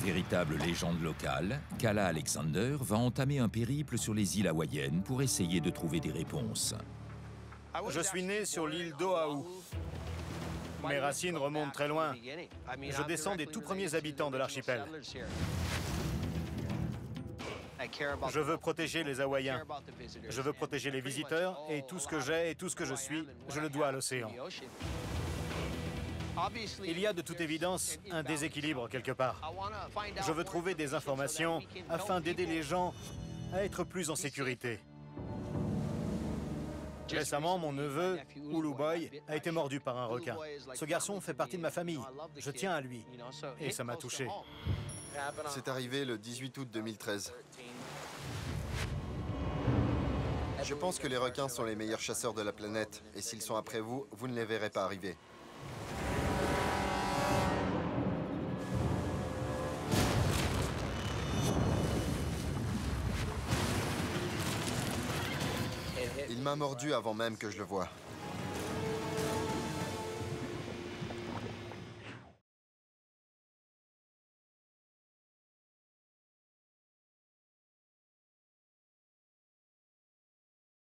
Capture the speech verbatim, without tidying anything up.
Véritable légende locale, Kala Alexander va entamer un périple sur les îles hawaïennes pour essayer de trouver des réponses. Je suis né sur l'île d'Oahu. Mes racines remontent très loin. Je descends des tout premiers habitants de l'archipel. Je veux protéger les Hawaïens. Je veux protéger les visiteurs et tout ce que j'ai et tout ce que je suis, je le dois à l'océan. Il y a de toute évidence un déséquilibre quelque part. Je veux trouver des informations afin d'aider les gens à être plus en sécurité. Récemment, mon neveu, Uluboy, a été mordu par un requin. Ce garçon fait partie de ma famille. Je tiens à lui. Et ça m'a touché. C'est arrivé le dix-huit août deux mille treize. Je pense que les requins sont les meilleurs chasseurs de la planète. Et s'ils sont après vous, vous ne les verrez pas arriver. Il m'a mordu avant même que je le voie.